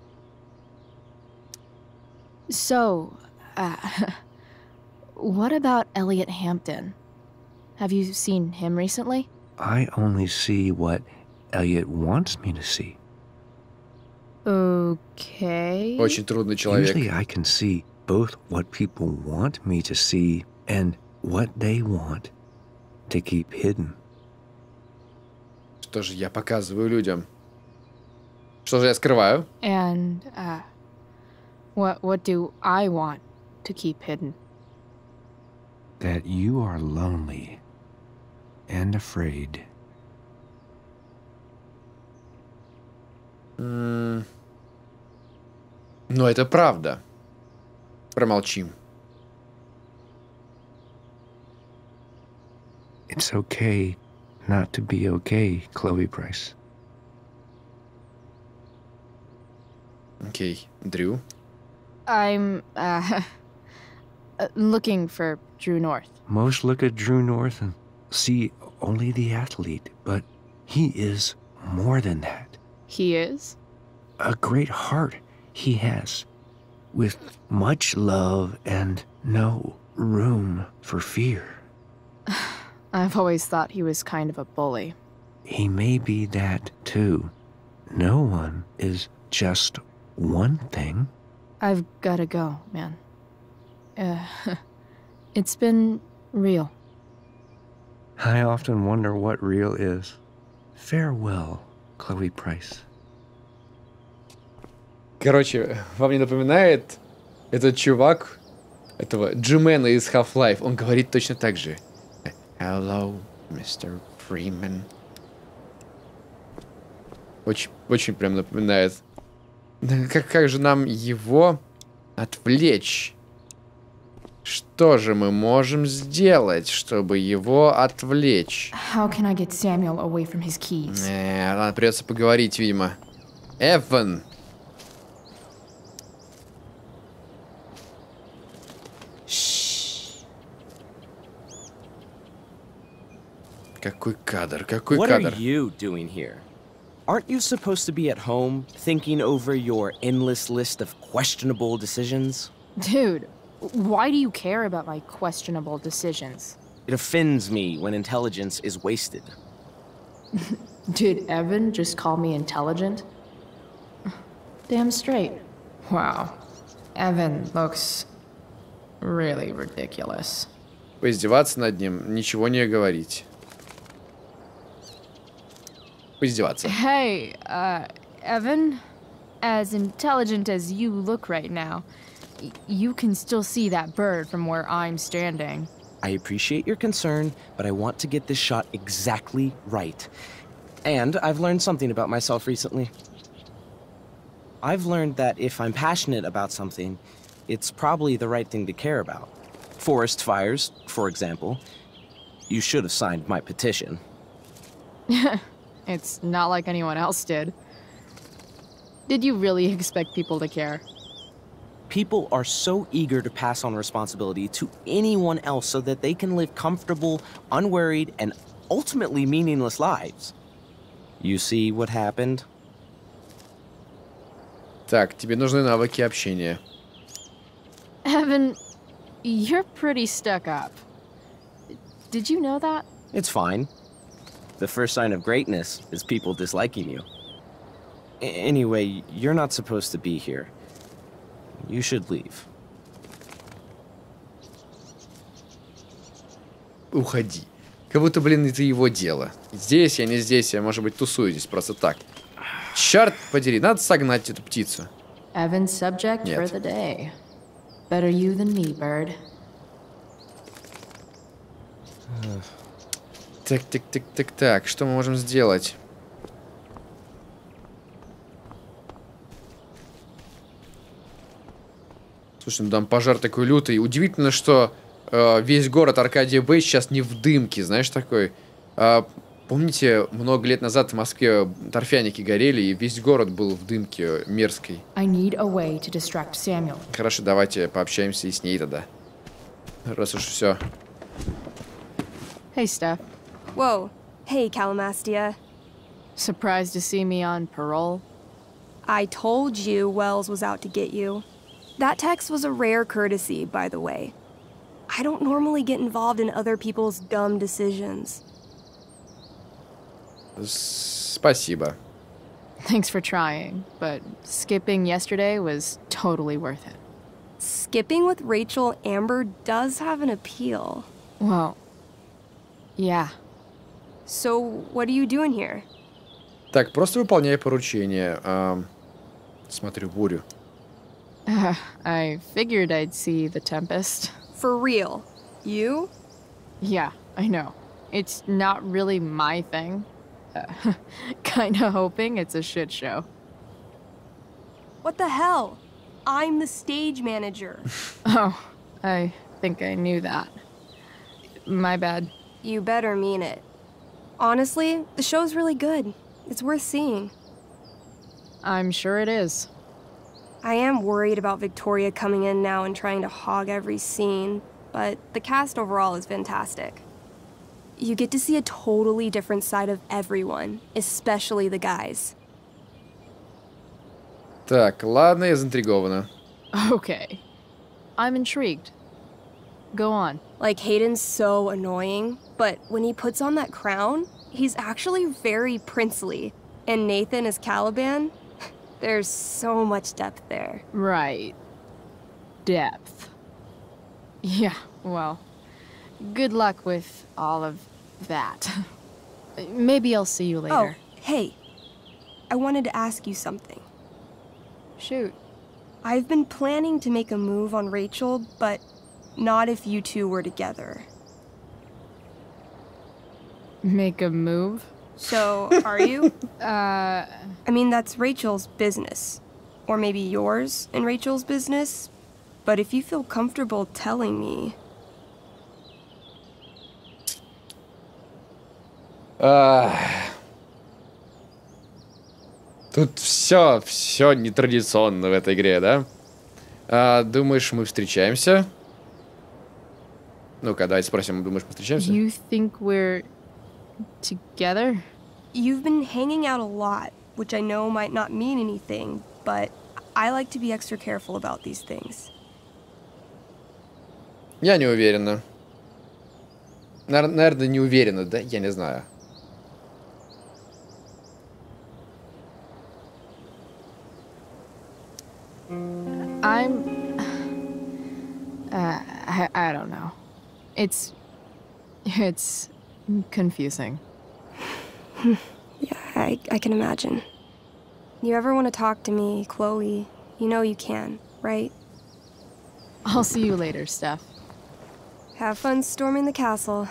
So, what about Elliot Hampton? Have you seen him recently? I only see what Elliot wants me to see. Okay. Очень трудный человек. Usually I can see both what people want me to see and what they want to keep hidden. Что же я показываю людям? Что же я скрываю? And, what do I want to keep hidden? That you are lonely and afraid. Но это правда. Промолчим. It's okay not to be okay, Chloe Price. Окей, Дрю. I'm, looking for Drew North. Most look at Drew North and see only the athlete, but he is more than that. He is? A great heart he has, with much love and no room for fear. I've always thought he was kind of a bully. He may be that too. No one is just one thing. I've gotta go, man. It's been real. I often wonder what real is. Farewell, Chloe Price. Короче, вам не напоминает этот чувак, этого Джимена из Half-Life? Он говорит точно так же. Hello, Mr. Freeman. Очень, очень прям напоминает. Как же нам его отвлечь? Что же мы можем сделать, чтобы его отвлечь? How can I get Samuel away from his keys? Ладно, придется поговорить, видимо. Эван! Какой кадр, какой What кадр. are you doing here? Aren't you supposed to be at home, thinking over your endless list of questionable decisions? Dude, why do you care about my questionable decisions? It offends me when intelligence is wasted. Did Evan just call me intelligent? Damn straight. Wow. Evan looks really ridiculous. Поиздеваться над ним, ничего не говорить. Поиздеваться. Hey, Evan? As intelligent as you look right now, you can still see that bird from where I'm standing. I appreciate your concern, but I want to get this shot exactly right. And I've learned something about myself recently. I've learned that if I'm passionate about something, it's probably the right thing to care about. Forest fires, for example. You should have signed my petition. It's not like anyone else did. Did you really expect people to care? People are so eager to pass on responsibility to anyone else so that they can live comfortable, unworried, and ultimately meaningless lives. You see what happened? Так, тебе нужны навыки общения. Evan, you're pretty stuck up. Did you know that? It's fine. The first sign of greatness is people disliking you. Anyway, you're not supposed to be here. You should leave. Уходи. Как будто, блин, это его дело. Здесь я, не здесь, я, может быть, тусую здесь просто так. Черт подери, надо согнать эту птицу. Evan's subject Нет. for the day. Better you than me, bird. Так, что мы можем сделать? Слушай, ну там пожар такой лютый. Удивительно, что весь город Аркадия Бэй сейчас не в дымке, знаешь, такой. Помните, много лет назад в Москве торфяники горели, и весь город был в дымке мерзкой. I need a way to distract Samuel. Хорошо, давайте пообщаемся и с ней тогда. Раз уж все. Hey, Steph. Whoa. Hey, Calamastia. Surprised to see me on parole? I told you Wells was out to get you. That text was a rare courtesy, by the way. I don't normally get involved in other people's dumb decisions. Спасибо. Thanks for trying, but skipping yesterday was totally worth it. Skipping with Rachel Amber does have an appeal. Well, yeah. So, what are you doing here? Так, просто выполняй поручение. Смотрю бурю. I figured I'd see the Tempest. For real? You? Yeah, I know. It's not really my thing. Kinda hoping it's a shit show. What the hell? I'm the stage manager. Oh, I think I knew that. My bad. You better mean it. Honestly, the show's really good. It's worth seeing. I'm sure it is. I am worried about Victoria coming in now and trying to hog every scene, but the cast overall is fantastic. You get to see a totally different side of everyone, especially the guys. Так, ладно, я заинтригована. Okay. I'm intrigued. Go on. Like, Hayden's so annoying, but when he puts on that crown, he's actually very princely. And Nathan as Caliban, there's so much depth there. Right. Depth. Yeah, well, good luck with all of that. Maybe I'll see you later. Oh, hey. I wanted to ask you something. Shoot. I've been planning to make a move on Rachel, but not if you two were together. Make a move? So, are you? I mean, that's Rachel's business. Or maybe yours and Rachel's business. But if you feel comfortable telling me... Тут все нетрадиционно в этой игре, да? Думаешь, мы встречаемся? Ну-ка, давайте спросим, думаешь, мы встречаемся? You think we're together? You've been hanging out a lot, which I know might not mean anything, but I like to be extra careful about these things. Я не уверена. Наверное, не уверена, да? Я не знаю. I don't know. It's confusing. Yeah, I can imagine. You ever want to talk to me, Chloe, you know you can, right? I'll see you later, Steph. Have fun storming the castle.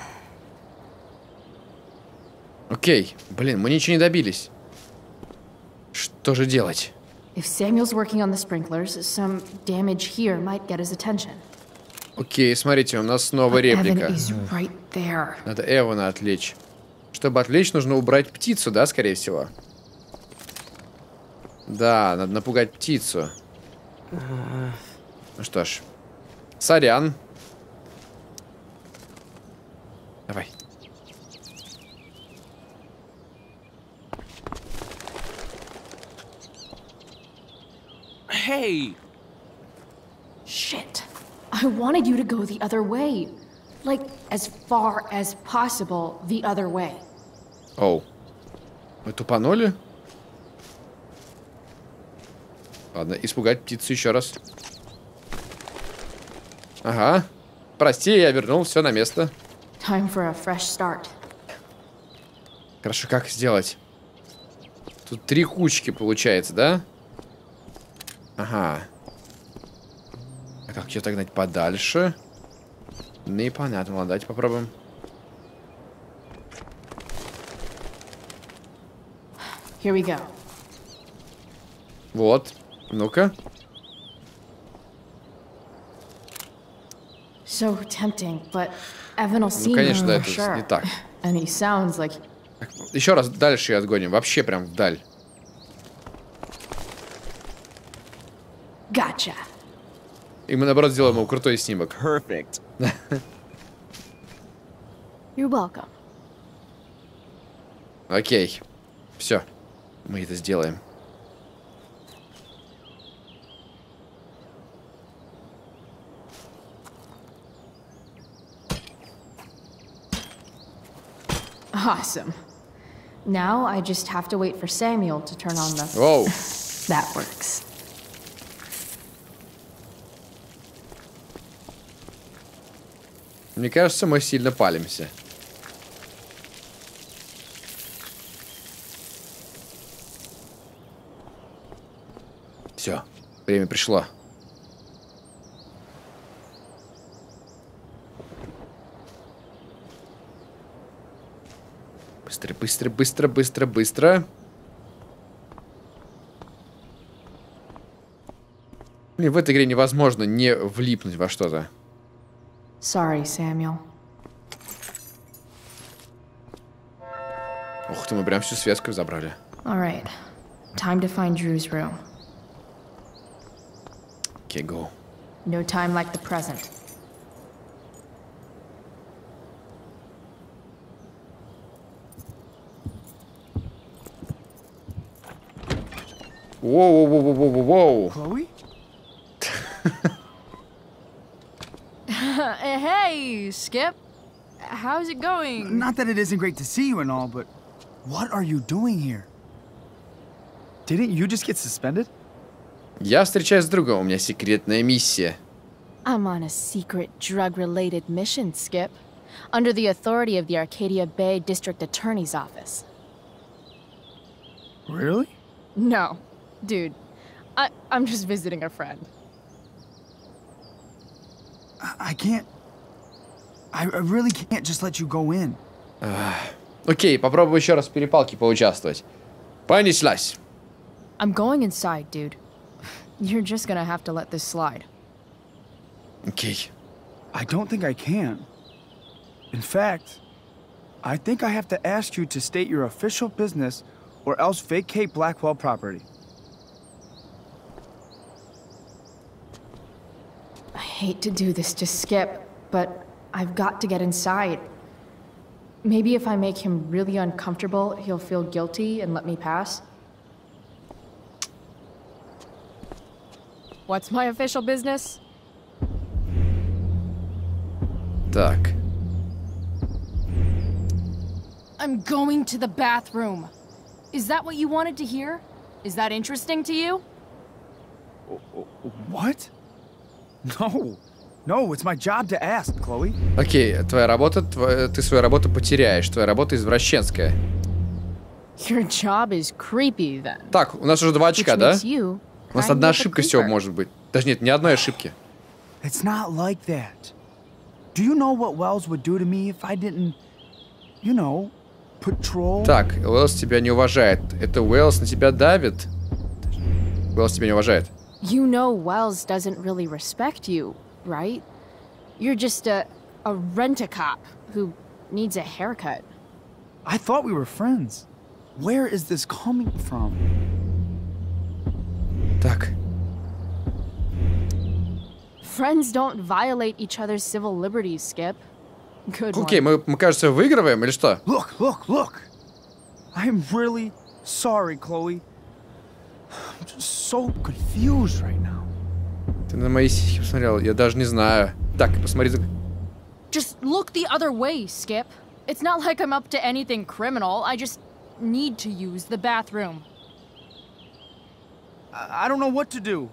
Окей. Блин, мы ничего не добились. Что же делать? If Samuel's working on the sprinklers, some damage here might get his attention. Окей, смотрите, у нас снова реплика. Evan is right there. Надо Эвана отвлечь. Чтобы отвлечь, нужно убрать птицу, да, скорее всего? Да, надо напугать птицу. Ну что ж. Сорян. Давай. Hey! Shit. I wanted you to go the other way. Like, as far as possible the other way. Оу. Мы тупанули? Ладно, испугать птицу еще раз. Ага. Прости, я вернул все на место. Time for a fresh start. Хорошо, как сделать? Тут 3 кучки получается, да? Ага. А как ее отогнать подальше? Непонятно. Ладно, давайте попробуем. Here we go. Вот. Ну-ка. So tempting, but Evan will see Ну, конечно, да, me for это sure. не так. And he sounds like... Еще раз дальше ее отгоним. Вообще прям вдаль. Gotcha. И мы, наоборот, сделаем ему крутой снимок. Perfect. You're welcome. Окей. Все. Мы это сделаем. Awesome. Now I just have to wait for Samuel to turn on the... Воу. That works. Мне кажется, мы сильно палимся. Все, время пришло. Быстро, быстро, быстро, быстро, быстро. Блин, в этой игре невозможно не влипнуть во что-то. Sorry, Samuel. Ух ты, мы прям всю связку забрали. All right. Time to find Drew's room. Okay, go. No time like the present. Воу-воу-воу-воу-воу-воу. Chloe? Hey, Skip. How's it going? Not that it isn't great to see you and all, but what are you doing here? Didn't you just get suspended? Я встречаюсь с другом, у меня секретная миссия. I'm on a secret drug-related mission, Skip. Under the authority of the Arcadia Bay District Attorney's Office. Really? No. Dude, I'm just visiting a friend. I can't... I really can't just let you go in. Окей, попробую еще раз в перепалке поучаствовать. Понеслась. I'm going inside, dude. You're just gonna have to let this slide. Окей. I don't think I can. In fact, I think I have to ask you to state your official business or else vacate Blackwell property. I hate to do this to Skip, but I've got to get inside. Maybe if I make him really uncomfortable, he'll feel guilty and let me pass. What's my official business? Так. I'm going to the bathroom. Is that what you wanted to hear? Is that interesting to you? What? No. No, it's my job to ask, Chloe. Окей, твоя работа, ты свою работу потеряешь. Твоя работа извращенская. Your job is creepy, then. Так, у нас уже 2 очка, Which да? makes you У нас kind одна of a ошибка всего creeper. может быть. Даже нет, ни одной ошибки. It's not like that. Do you know what Wells would do to me if I didn't, you know, patrol? Так, Уэллс тебя не уважает. Это Уэллс на тебя давит? Уэллс тебя не уважает. You know Wells doesn't really respect you, right? You're just a rent-a-cop who needs a haircut. I thought we were friends. Where is this coming from? Так. Friends don't violate each other's civil liberties, Skip. Good Окей, one. мы, кажется, выигрываем или что? Look. I'm really sorry, Chloe. I'm just so confused right now. Ты на мои сиськи посмотрел? Я даже не знаю. Так, посмотри. Just look the other way, Skip. It's not like I'm up to anything criminal. I just need to use the bathroom. I don't know what to do.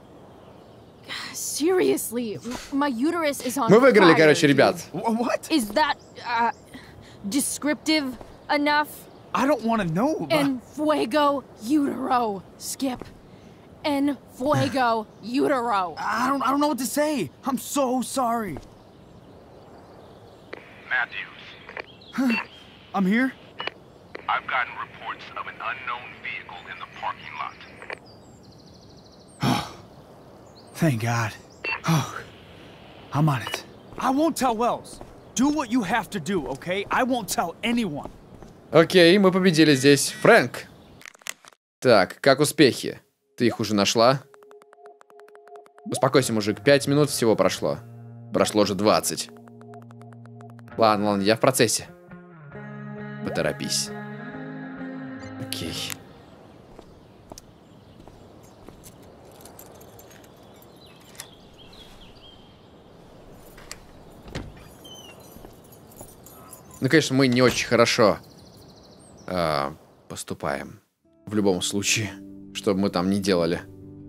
Seriously, my uterus is on Мы выиграли, fire, короче, dude. ребят. What? Is that descriptive enough? I don't want to know. En fuego utero, Skip. En fuego utero. I don't know what to say. I'm so sorry. Matthews, I'm here. I've gotten reports of an unknown vehicle in the parking lot. Thank God. Oh, I'm on it. I won't tell Wells. Do what you have to do, okay? I won't tell anyone. Окей, мы победили здесь. Фрэнк. Так, как успехи? Ты их уже нашла? Успокойся, мужик. 5 минут всего прошло. Прошло уже 20. Ладно, ладно, я в процессе. Поторопись. Окей. Ну, конечно, мы не очень хорошо поступаем. В любом случае, что бы мы там ни делали.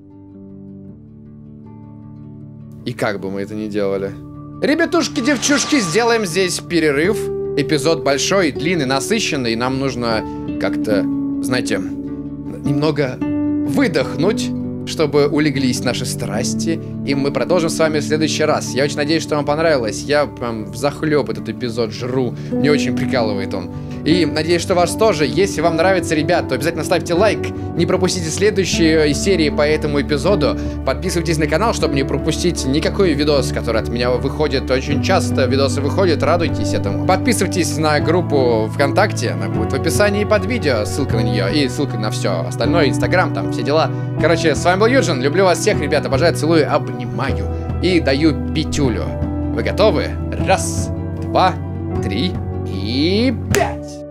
И как бы мы это ни делали. Ребятушки, девчушки, сделаем здесь перерыв. Эпизод большой, длинный, насыщенный. Нам нужно как-то, знаете, немного выдохнуть, чтобы улеглись наши страсти. И мы продолжим с вами в следующий раз. Я очень надеюсь, что вам понравилось. Я прям взахлеб этот эпизод жру. Мне очень прикалывает он. И надеюсь, что вас тоже. Если вам нравится, ребят, то обязательно ставьте лайк. Не пропустите следующие серии по этому эпизоду. Подписывайтесь на канал, чтобы не пропустить никакой видос, который от меня выходит. Очень часто видосы выходят, радуйтесь этому. Подписывайтесь на группу ВКонтакте. Она будет в описании под видео. Ссылка на нее и ссылка на все остальное. Инстаграм, там все дела. Короче, с вами был Юджин. Люблю вас всех, ребят. Обожаю, целую, обнимаю. И даю пятюлю. Вы готовы? 1, 2, 3 и 5.